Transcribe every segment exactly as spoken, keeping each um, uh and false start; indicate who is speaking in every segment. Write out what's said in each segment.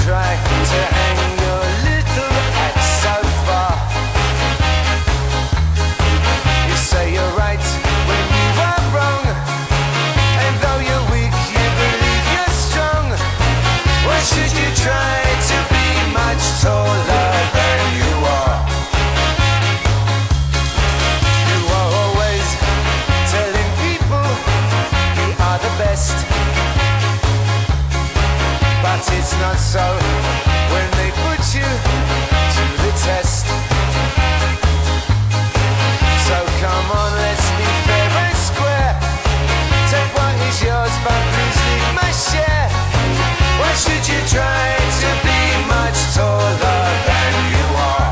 Speaker 1: try to hang your little axe so far? You say you're right when you are wrong, and though you're weak you believe you're strong. Why should you try to be much taller than you are? You are always telling people you are the best, but it's not so when they put you to the test. So come on, let's be fair and square. Take what is yours, but please leave my share. Why should you try to be much taller than you are?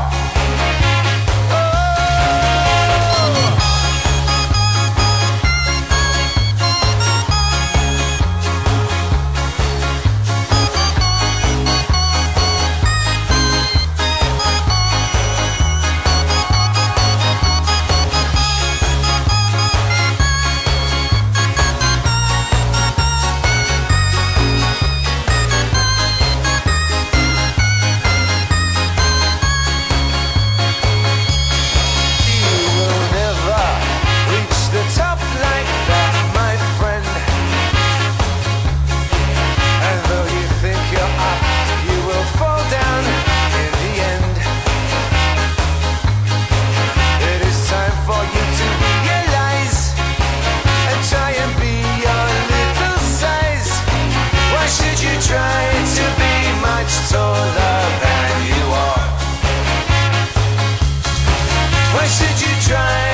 Speaker 1: Try to be much taller than you are. Why should you try